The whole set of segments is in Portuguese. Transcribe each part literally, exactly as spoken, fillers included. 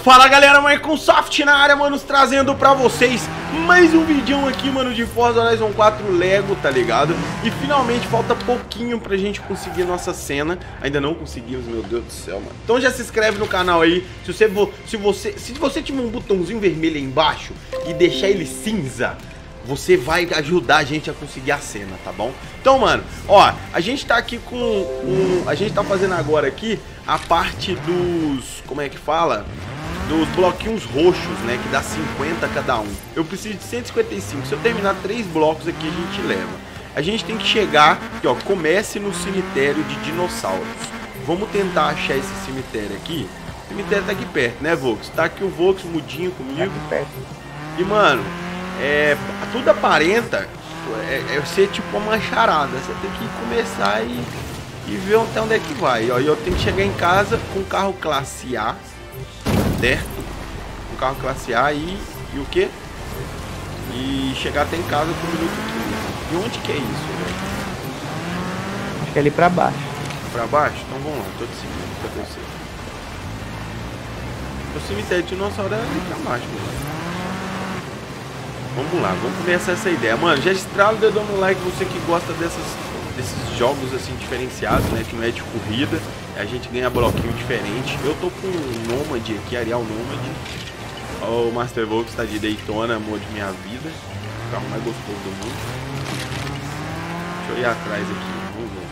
Fala galera, Microsoft na área, manos, trazendo pra vocês mais um vídeo aqui, mano, de Forza Horizon quatro Lego, tá ligado? E finalmente falta pouquinho pra gente conseguir nossa cena. Ainda não conseguimos, meu Deus do céu, mano. Então já se inscreve no canal aí. Se você, se você, se você tiver um botãozinho vermelho aí embaixo e deixar ele cinza, você vai ajudar a gente a conseguir a cena, tá bom? Então, mano, ó, a gente tá aqui com um, a gente tá fazendo agora aqui a parte dos, como é que fala? Dos bloquinhos roxos, né, que dá cinquenta cada um. Eu preciso de cento e cinquenta e cinco. Se eu terminar três blocos aqui, a gente leva. A gente tem que chegar aqui, ó, comece no cemitério de dinossauros. Vamos tentar achar esse cemitério aqui. O cemitério tá aqui perto, né, Vox? Tá aqui o Vox mudinho comigo. Tá aqui perto. E, mano, é, tudo aparenta é, é ser tipo uma charada. Você tem que começar e, e ver até onde é que vai. Ó, e eu tenho que chegar em casa com o carro classe A, certo? Um carro classe A e, e o que? E chegar até em casa com o minuto quinze. E onde que é isso, velho? Acho que é ali pra baixo. Pra baixo? Então vamos lá, tô te seguindo, cadê você? O cemitério de dinossauro é ali pra baixo, mano. Vamos lá, vamos começar essa ideia. Mano, já estrala o dedo no like, você que gosta dessas, desses jogos assim diferenciados, né? Que não é de corrida, a gente ganha bloquinho diferente. Eu tô com o Nômade aqui, Arial Nômade. Ó, o Master Volks tá de Daytona, amor de minha vida. O carro mais gostoso do mundo. Deixa eu ir atrás aqui, vamos ver.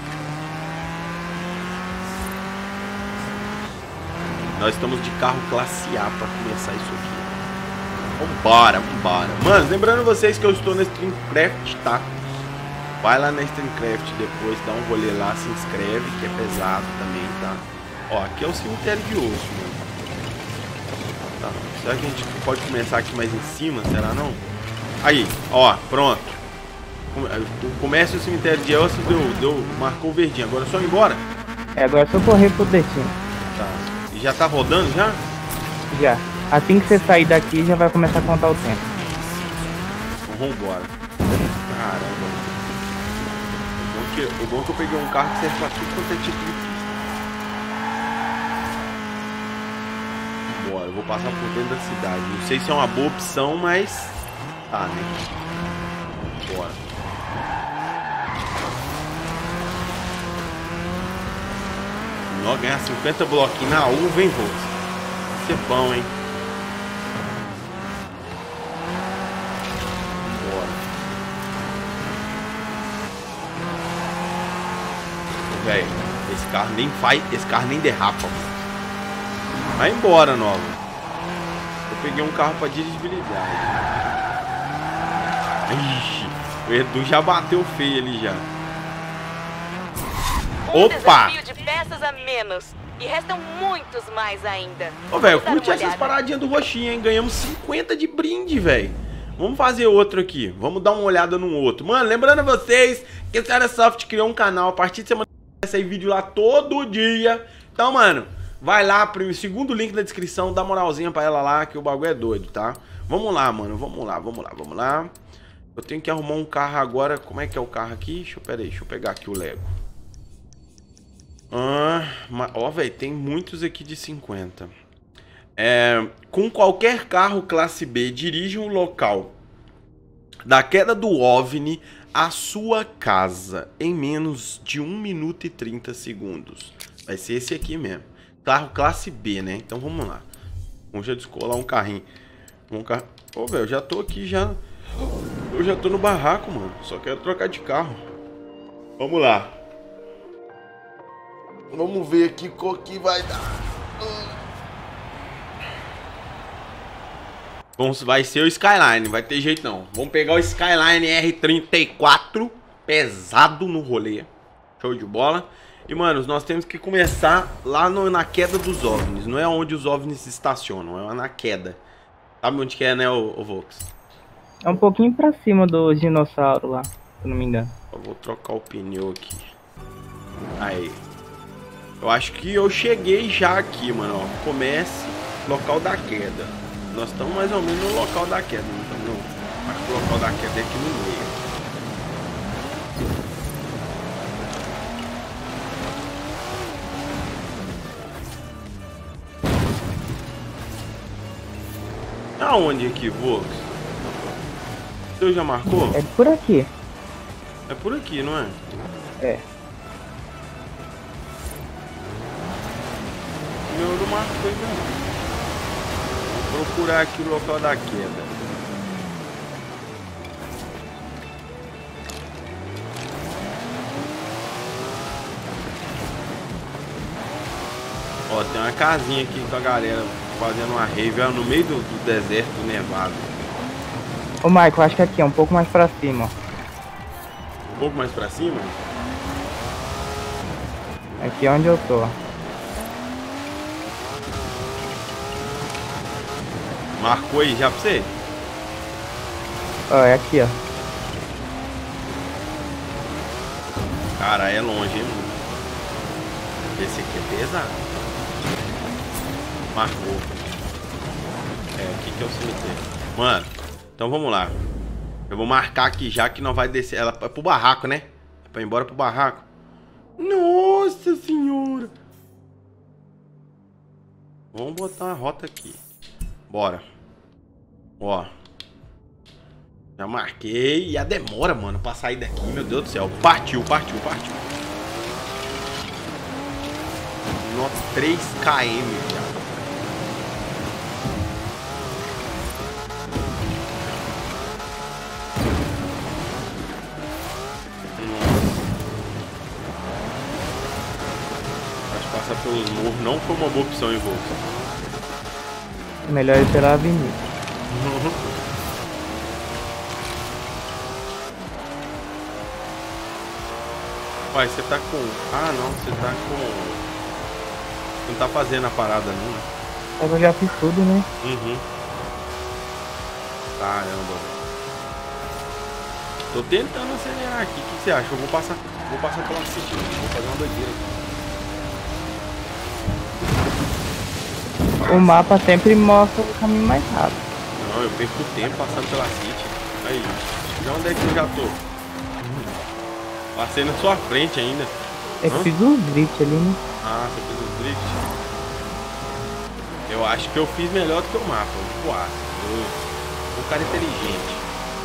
Nós estamos de carro classe A pra começar isso aqui. Vambora, vambora. Mano, lembrando vocês que eu estou na Streamcraft, tá? Vai lá na Streamcraft depois, dá um rolê lá, se inscreve, que é pesado também, tá? Ó, aqui é o cemitério de osso, mano. Tá. Será que a gente pode começar aqui mais em cima? Será não? Aí, ó, pronto. Comece o cemitério de osso, deu, deu, marcou o verdinho. Agora é só ir embora? É, agora é só correr pro destino. Tá. E já tá rodando já? Já. Assim que você sair daqui, já vai começar a contar o tempo. Então vambora. Caramba. O bom, que, o bom é que eu peguei um carro que serve pra tudo quanto é tipo de pista. Bora, eu vou passar por dentro da cidade. Não sei se é uma boa opção, mas... Tá, né? Bora. Ó, ganhar cinquenta bloquinhos na uva, hein, Vox? Vai ser bom, hein? Velho, esse carro nem faz, esse carro nem derrapa, mano. Vai embora, Nova. Eu peguei um carro pra dirigibilidade. Ixi, o Edu já bateu feio ali já. Um Opa! desafio de peças a menos. E restam muitos mais ainda. Ô, velho, Vamos dar curte uma essas olhada. paradinhas do roxinho, hein? Ganhamos cinquenta de brinde, velho. Vamos fazer outro aqui. Vamos dar uma olhada no outro. Mano, lembrando a vocês que a Airsoft criou um canal a partir de semana. Vai sair vídeo lá todo dia. Então, mano, vai lá, pro segundo link na descrição, dá moralzinha pra ela lá, que o bagulho é doido, tá? Vamos lá, mano, vamos lá, vamos lá, vamos lá. Eu tenho que arrumar um carro agora. Como é que é o carro aqui? Deixa eu, pera aí, deixa eu pegar aqui o Lego. Ah, mas, ó, velho, tem muitos aqui de cinquenta. É, com qualquer carro classe B, dirige um local da queda do OVNI a sua casa em menos de um minuto e trinta segundos. Vai ser esse aqui mesmo. Carro classe B, né? Então vamos lá. Vamos já descolar um carrinho. Um carro... Ô, velho, eu já tô aqui já. Eu já tô no barraco, mano. Só quero trocar de carro. Vamos lá. Vamos ver aqui qual que vai dar. Vamos, vai ser o Skyline, vai ter jeito não. Vamos pegar o Skyline R trinta e quatro, pesado no rolê. Show de bola. E, mano, nós temos que começar lá no, na queda dos OVNIs. Não é onde os OVNIs estacionam, é na queda. Sabe onde que é, né, o, o Vox? É um pouquinho pra cima do dinossauro lá, se eu não me engano. Eu vou trocar o pneu aqui. Aí. Eu acho que eu cheguei já aqui, mano, ó. Comece, local da queda. Nós estamos mais ou menos no local da queda, não estamos não. Acho que o local da queda é aqui no meio. pra onde aqui, Vox? Você já marcou? É por aqui. É por aqui, não é? É. O meu não marcou ainda não. Vou procurar aqui o local da queda. Ó, tem uma casinha aqui com a galera fazendo uma rave ó, no meio do, do deserto nevado. Ô, Michael, acho que aqui é um pouco mais pra cima. Um pouco mais pra cima? Aqui é onde eu tô. Marcou aí já pra você? Ó, é aqui, ó. Cara, é longe, hein, mano? Esse aqui é pesado. Marcou. É, aqui que é o cemitério. Mano, então vamos lá. Eu vou marcar aqui já que não vai descer. Ela é pro barraco, né? É pra ir embora pro barraco. Nossa senhora. Vamos botar uma rota aqui. Bora. Ó. Já marquei. E a demora, mano, pra sair daqui. Meu Deus do céu. Partiu, partiu, partiu. Nossa, três quilômetros, já. Passar pelos morros não foi uma boa opção em volta. Melhor ir pela avenida. Uhum. Pai, você tá com... Ah, não, você tá com... Você não tá fazendo a parada, não, né? Mas eu já fiz tudo, né? Uhum. Caramba. Tô tentando acelerar aqui. O que você acha? Eu vou passar... Vou passar pela City. Vou fazer uma doideira aqui. O mapa sempre mostra o caminho mais rápido. Não, eu perco tempo passando pela City. Aí, já onde é que eu já tô? Passei na sua frente ainda. É que fiz um drift ali, né? Ah, você fez o drift? Eu acho que eu fiz melhor do que o mapa. Eu vou voar. Eu sou um cara inteligente.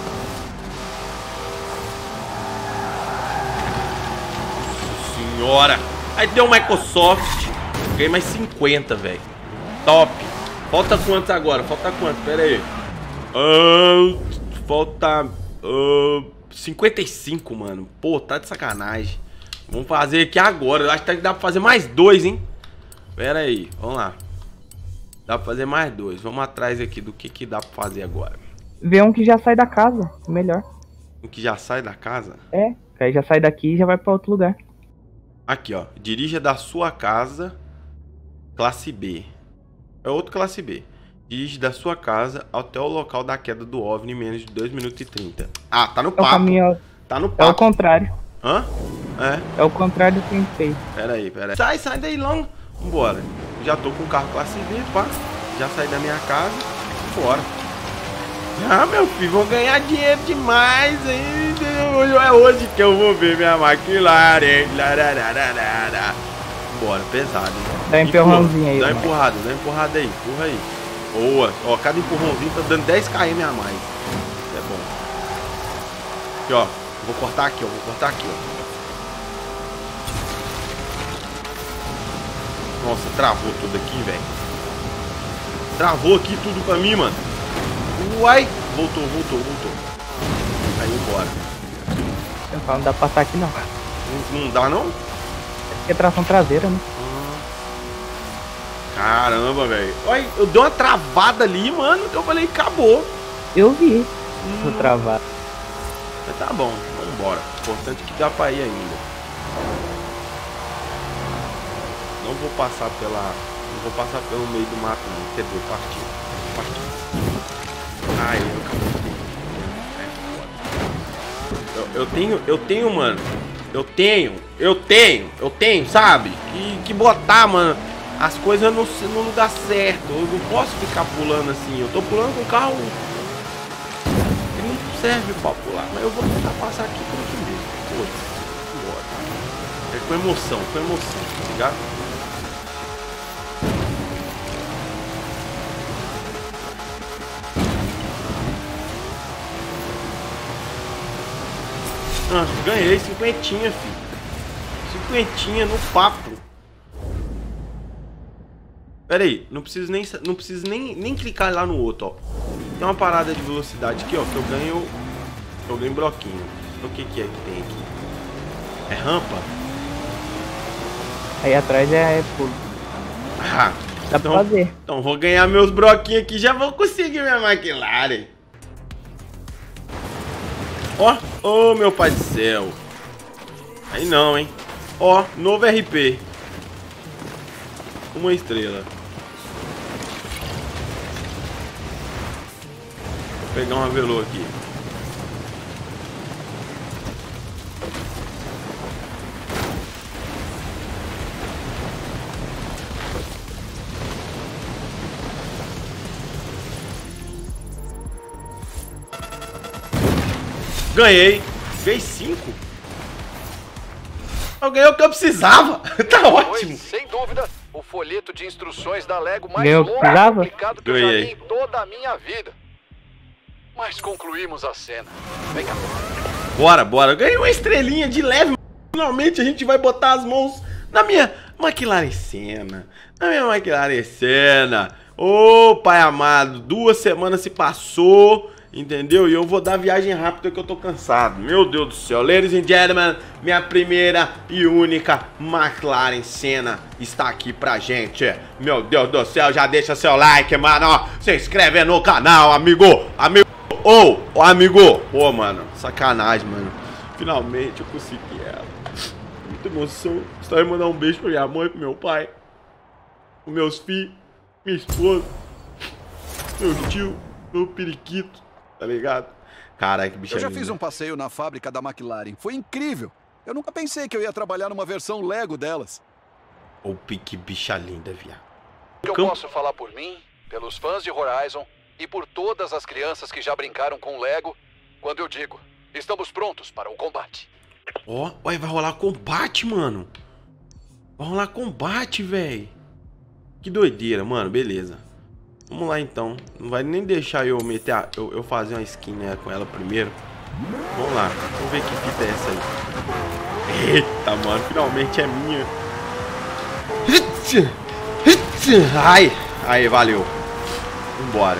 Nossa senhora! Aí deu um Microsoft. Ganhei mais cinquenta, velho. Top. Falta quantos agora? Falta quantos? Pera aí. Uh, falta uh, cinquenta e cinco, mano. Pô, tá de sacanagem. Vamos fazer aqui agora. Eu acho que dá pra fazer mais dois, hein? Pera aí. Vamos lá. Dá pra fazer mais dois. Vamos atrás aqui do que, que dá pra fazer agora. Vê um que já sai da casa. Melhor. Um que já sai da casa? É. Aí já sai daqui e já vai pra outro lugar. Aqui, ó. Dirija da sua casa. Classe B. É outro classe B. Dirige da sua casa até o local da queda do OVNI em menos de dois minutos e trinta. Ah, tá no É o papo. caminho. Tá no É o papo. contrário. Hã? É. É o contrário do que a gente fez. Pera aí, pera aí. Sai, sai daí logo. Vambora. Já tô com o carro classe B, pá. Já saí da minha casa. Bora. Ah, meu filho, vou ganhar dinheiro demais, hein? Hoje é hoje que eu vou ver minha McLaren. Bora, pesado, hein? Dá um empurrãozinho aí. Dá uma mano. empurrada, dá uma empurrada aí, empurra aí. Boa. Ó, cada empurrãozinho tá dando dez quilômetros a mais. Isso é bom. Aqui, ó. Vou cortar aqui, ó. Vou cortar aqui, ó. Nossa, travou tudo aqui, velho. Travou aqui tudo pra mim, mano. Uai. Voltou, voltou, voltou. Aí, bora. Eu falo, não dá pra passar aqui não. Não, não dá, não? É tração traseira, né? Caramba, velho. Olha, eu dei uma travada ali, mano, que eu falei, acabou. Eu vi. Hum. No travado. Mas tá bom, vambora. Importante que dá pra ir ainda. Não vou passar pela... Não vou passar pelo meio do mato, não. Quer dizer, partiu. Partiu. Ai, eu acabei. Eu, eu tenho, eu tenho, mano. Eu tenho, eu tenho, eu tenho, sabe? Que, que botar, mano, as coisas no, no lugar certo. Eu não posso ficar pulando assim. Eu tô pulando com o carro. Ele não serve pra pular. Mas eu vou tentar passar aqui por aqui mesmo. Foda-se. Bora. É com emoção, com emoção, tá ligado? Ah, ganhei cinquentinha, filho. Cinquentinha no papo. Pera aí, não preciso nem, não preciso nem, nem clicar lá no outro, ó. Tem uma parada de velocidade aqui, ó, que eu ganho... Eu ganho bloquinho. O que que é que tem aqui? É rampa? Aí atrás é pulo. Ah, Dá então, pra fazer. Então vou ganhar meus broquinhos aqui, já vou conseguir minha McLaren. Ó, ô meu pai do céu. Aí não, hein. Ó, novo R P. Uma estrela. Vou pegar uma velô aqui. Ganhei. Ganhei cinco. Eu ganhei o que eu precisava. Tá ótimo. Foi, sem dúvida, o folheto de instruções da Lego mais Ganhou o que longo e precisava? complicado que eu já Ganhei. vi em toda a minha vida. Mas concluímos a cena. Vem cá. Bora, bora. Eu ganhei uma estrelinha de leve. Finalmente a gente vai botar as mãos na minha McLaren Senna. Na minha McLaren Senna. Ô, pai amado. Duas semanas se passou. Entendeu? E eu vou dar viagem rápida que eu tô cansado. Meu Deus do céu. Ladies and gentlemen, minha primeira e única McLaren Senna está aqui pra gente. Meu Deus do céu, já deixa seu like, mano. Ó, se inscreve no canal, amigo. Amigo. Ô, oh, amigo. Pô, mano, sacanagem, mano. Finalmente eu consegui ela. Muita emoção. Só ia mandar um beijo pra minha mãe, pro meu pai, pros meus filhos, minha esposa, meu tio, meu periquito. Tá ligado? Caraca, que bicha Eu já linda. fiz um passeio na fábrica da McLaren. Foi incrível. Eu nunca pensei que eu ia trabalhar numa versão Lego delas. Ô, que bicha linda, viado. Eu Campo- posso falar por mim, pelos fãs de Horizon e por todas as crianças que já brincaram com Lego quando eu digo, estamos prontos para o combate. Ó, ué, vai rolar combate, mano. Vai rolar combate, velho. Que doideira, mano. Beleza. Vamos lá, então. Não vai nem deixar eu meter a, eu, eu fazer uma skin, né, com ela primeiro. Vamos lá. Vamos ver que fita é essa aí. Eita, mano. Finalmente é minha. Ai. Aí, valeu. Vambora.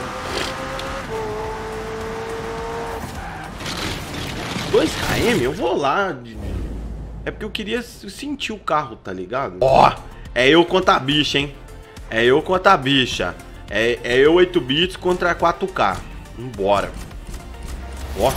dois quilômetros? Eu vou lá. É porque eu queria sentir o carro, tá ligado? Ó, é eu contra a bicha, hein? É eu contra a bicha. É, é eu oito bits contra quatro K. Vambora. Ó.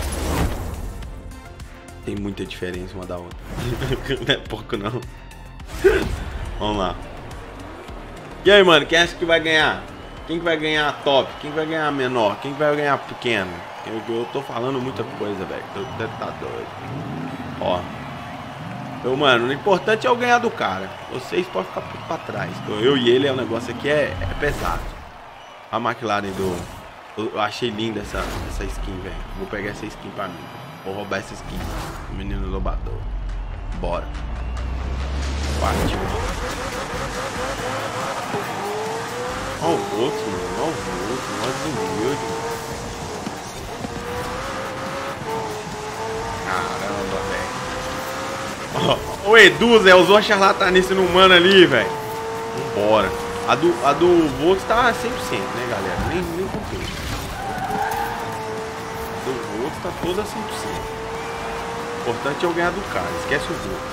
Tem muita diferença uma da outra. Não é pouco, não. Vamos lá. E aí, mano, quem acha que vai ganhar? Quem que vai ganhar a top? Quem que vai ganhar a menor? Quem que vai ganhar a pequeno? Eu, eu tô falando muita coisa, velho. Tá doido. Ó. Eu, mano, o importante é eu ganhar do cara. Vocês podem ficar pra trás. Eu e ele, o negócio aqui é, é pesado. A McLaren do... Eu, eu achei linda essa, essa skin, velho. Vou pegar essa skin pra mim. Vou roubar essa skin. O menino lobador. Bora. Partiu. Olha o Volks, mano. Olha o Volks. Olha o humilde, mano. Caramba, velho. O Edu, Zé, usou a charlatanice no mano ali, velho. Vambora. A do, a do Volks tá cem por cento, né, galera? Nem, nem comprei. A do Volks tá toda cem por cento. O importante é eu ganhar do cara. Esquece o Volks.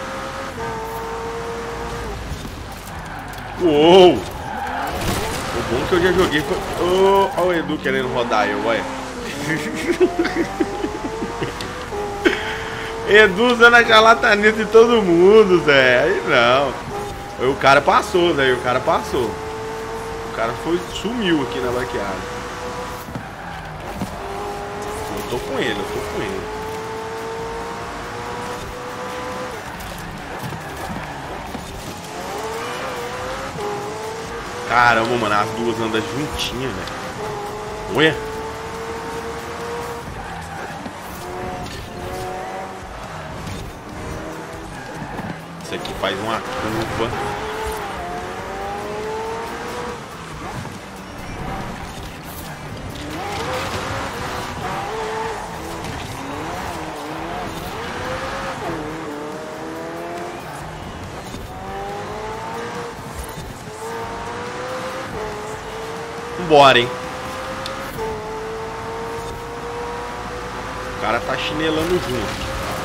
Uou! O bom que eu já joguei foi... Oh, olha o Edu querendo rodar eu, olha. Edu usando a charlatanice de todo mundo, Zé. Aí não. O cara passou, Zé. O cara passou. O cara foi, sumiu aqui na baqueada. Eu tô com ele, eu tô com ele. Caramba, mano, as duas andam juntinhas, velho. Olha. Isso aqui faz uma curva. Vambora, hein? O cara tá chinelando junto.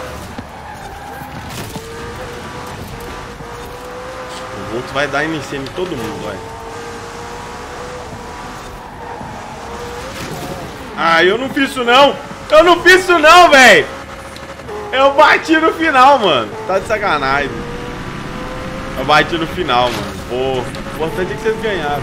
O Volt vai dar M C em todo mundo, vai. Ah, eu não fiz isso não! Eu não fiz isso não, velho! Eu bati no final, mano. Tá de sacanagem. Eu bati no final, mano. Pô, o importante é que vocês ganharam.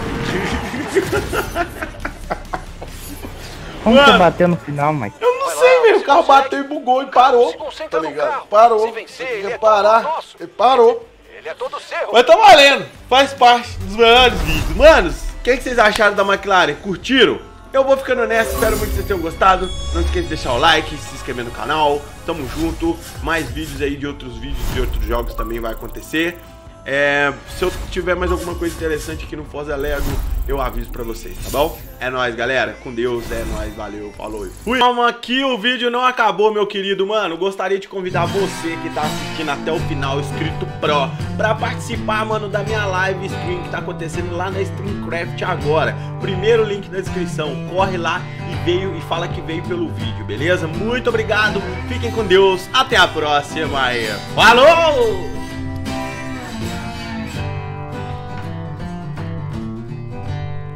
Como mano, você bateu no final, Mike? Eu não sei, velho. O carro bateu e bugou e parou. Tá ligado? Parou. Se vencer, ele é parar. Ele parou. Ele é todo seu. Mas tá valendo. Faz parte dos melhores vídeos. Manos, o que, que vocês acharam da McLaren? Curtiram? Eu vou ficando nessa, espero muito que vocês tenham gostado. Não esqueça de deixar o like, se inscrever no canal. Tamo junto. Mais vídeos aí de outros vídeos de outros jogos também vai acontecer. É, se eu tiver mais alguma coisa interessante aqui no Forza Lego, eu aviso pra vocês, tá bom? É nóis, galera. Com Deus, é nóis. Valeu, falou e fui. Calma que o vídeo não acabou, meu querido. Mano, gostaria de convidar você que tá assistindo até o final, inscrito Pro, pra participar, mano, da minha live stream que tá acontecendo lá na Streamcraft agora. Primeiro link na descrição. Corre lá e veio e fala que veio pelo vídeo, beleza? Muito obrigado. Fiquem com Deus. Até a próxima. Falou!